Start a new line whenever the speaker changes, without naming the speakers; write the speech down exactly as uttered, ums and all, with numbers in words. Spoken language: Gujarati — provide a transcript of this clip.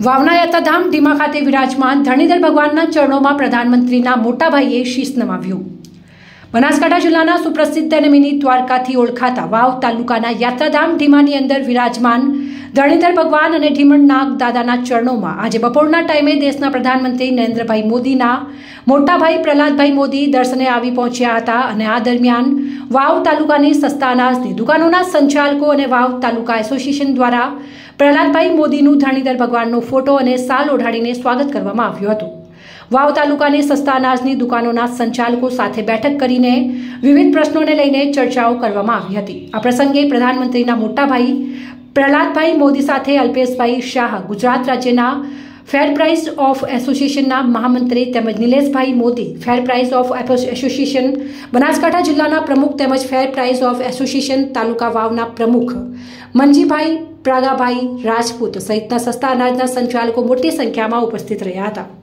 વાવના યાત્રાધામ ઢીમા ખાતે વિરાજમાન ધરણીધર ભગવાનના ચરણોમાં પ્રધાનમંત્રીના મોટા ભાઈએ શીશ નમાવ્યું। બનાસકાંઠા જિલ્લાના સુપ્રસિદ્ધ અને મિની દ્વારકાથી ઓળખાતા વાવ તાલુકાના યાત્રાધામ ઢીમાની અંદર વિરાજમાન ધરણીધર ભગવાન અને ઢીમણનાગ દાદાના ચરણોમાં આજે બપોરના ટાઈમે દેશના પ્રધાનમંત્રી નરેન્દ્રભાઈ મોદીના મોટા ભાઈ પ્રહલાદભાઈ મોદી દર્શને આવી પહોંચ્યા હતા અને આ દરમિયાન વાવ તાલુકાની સસ્તા અનાજની દુકાનોના સંચાલકો અને વાવ તાલુકા એસોસિએશન દ્વારા પ્રહલાદભાઈ મોદીનું ધરણીધર ભગવાનનો ફોટો અને સાલ ઓઢાડીને સ્વાગત કરવામાં આવ્યું હતું। વાવ તાલુકાની સસ્તા અનાજની દુકાનોના સંચાલકો સાથે બેઠક કરીને વિવિધ પ્રશ્નોને લઈને ચર્ચાઓ કરવામાં આવી હતી। આ પ્રસંગે પ્રધાનમંત્રીના મોટા ભાઈ પ્રહલાદભાઈ મોદી સાથે અલ્પેશભાઈ શાહ ગુજરાત રાજ્યના ફેર પ્રાઇસ ઓફ એસોસિએશનના મહામંત્રી તેમજ Nileshbhai Modi fair price of association Banaskantha જિલ્લાના પ્રમુખ તેમજ ફેર પ્રાઇસ ઓફ એસોસિએશન તાલુકા વાવના પ્રમુખ મંજીભાઈ પ્રાગાભાઈ રાજપૂત સહિતના સસ્તા અનાજના સંચાલકો મોટી સંખ્યામાં ઉપસ્થિત રહ્યા હતા।